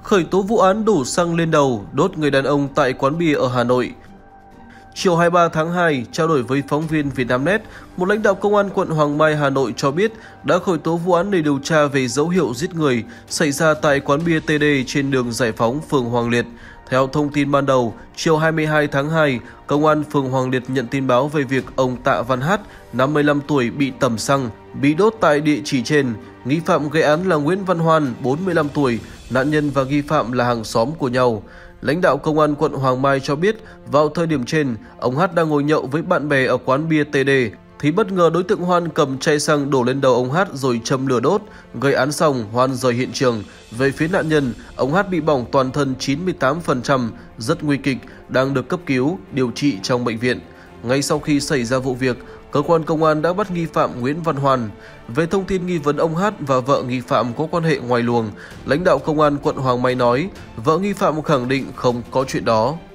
Khởi tố vụ án đổ xăng lên đầu, đốt người đàn ông tại quán bia ở Hà Nội. Chiều 23 tháng 2, trao đổi với phóng viên Vietnamnet, một lãnh đạo công an quận Hoàng Mai, Hà Nội cho biết đã khởi tố vụ án để điều tra về dấu hiệu giết người xảy ra tại quán bia TD trên đường Giải Phóng, phường Hoàng Liệt. Theo thông tin ban đầu, chiều 22 tháng 2, Công an phường Hoàng Liệt nhận tin báo về việc ông Tạ Văn Hát, 55 tuổi bị tẩm xăng, bị đốt tại địa chỉ trên. Nghi phạm gây án là Nguyễn Văn Hoan, 45 tuổi, nạn nhân và nghi phạm là hàng xóm của nhau. Lãnh đạo Công an quận Hoàng Mai cho biết, vào thời điểm trên, ông Hát đang ngồi nhậu với bạn bè ở quán bia TD, thì bất ngờ đối tượng Hoan cầm chai xăng đổ lên đầu ông Hát rồi châm lửa đốt. Gây án xong, Hoan rời hiện trường. Về phía nạn nhân, ông Hát bị bỏng toàn thân 98%, rất nguy kịch, đang được cấp cứu, điều trị trong bệnh viện. Ngay sau khi xảy ra vụ việc, cơ quan công an đã bắt nghi phạm Nguyễn Văn Hoan. Về thông tin nghi vấn ông Hát và vợ nghi phạm có quan hệ ngoài luồng, lãnh đạo Công an quận Hoàng Mai nói, vợ nghi phạm khẳng định không có chuyện đó.